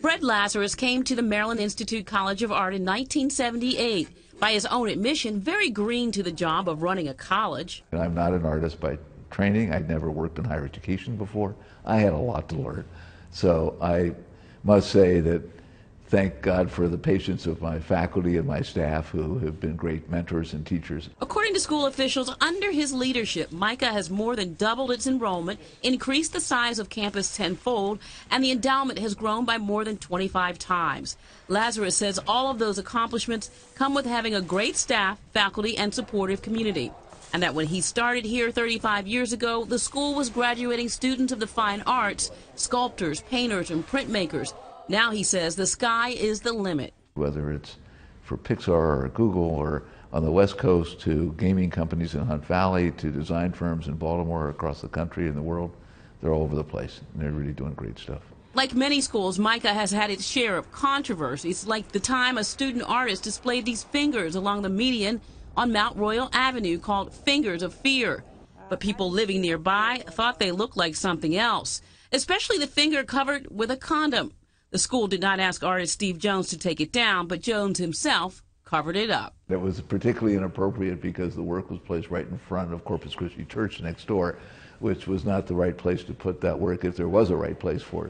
Fred Lazarus came to the Maryland Institute College of Art in 1978. By his own admission, very green to the job of running a college. I'm not an artist by training. I'd never worked in higher education before. I had a lot to learn. So I must say that thank God for the patience of my faculty and my staff, who have been great mentors and teachers. According to school officials, under his leadership, MICA has more than doubled its enrollment, increased the size of campus tenfold, and the endowment has grown by more than 25 times. Lazarus says all of those accomplishments come with having a great staff, faculty, and supportive community. And that when he started here 35 years ago, the school was graduating students of the fine arts, sculptors, painters, and printmakers. Now he says the sky is the limit. Whether it's for Pixar or Google or on the West Coast to gaming companies in Hunt Valley to design firms in Baltimore or across the country and the world, they're all over the place, and they're really doing great stuff. Like many schools, MICA has had its share of controversies, like the time a student artist displayed these fingers along the median on Mount Royal Avenue called Fingers of Fear. But people living nearby thought they looked like something else, especially the finger covered with a condom. The school did not ask artist Steve Jones to take it down, but Jones himself covered it up. It was particularly inappropriate because the work was placed right in front of Corpus Christi Church next door, which was not the right place to put that work if there was a right place for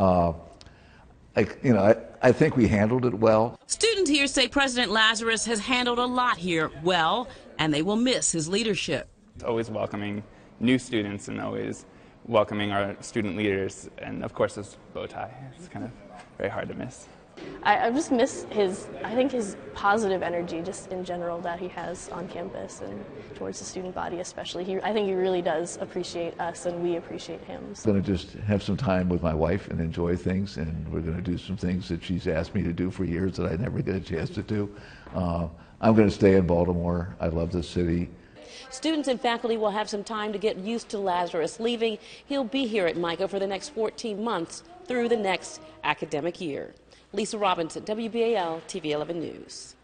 it. I think we handled it well. Students here say President Lazarus has handled a lot here well, and they will miss his leadership. Always welcoming new students and always welcoming our student leaders, and of course his bow tie. It's kind of very hard to miss. I just miss his positive energy just in general that he has on campus and towards the student body especially. I think he really does appreciate us and we appreciate him. I'm going to just have some time with my wife and enjoy things, and we're going to do some things that she's asked me to do for years that I never get a chance to do. I'm going to stay in Baltimore. I love the city. Students and faculty will have some time to get used to Lazarus leaving. He'll be here at MICA for the next 14 months through the next academic year. Lisa Robinson, WBAL-TV 11 News.